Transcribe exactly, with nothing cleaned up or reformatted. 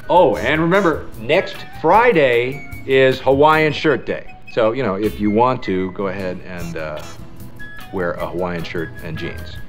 Oh, and remember, next Friday is Hawaiian Shirt Day. So, you know, if you want to, go ahead and uh, wear a Hawaiian shirt and jeans.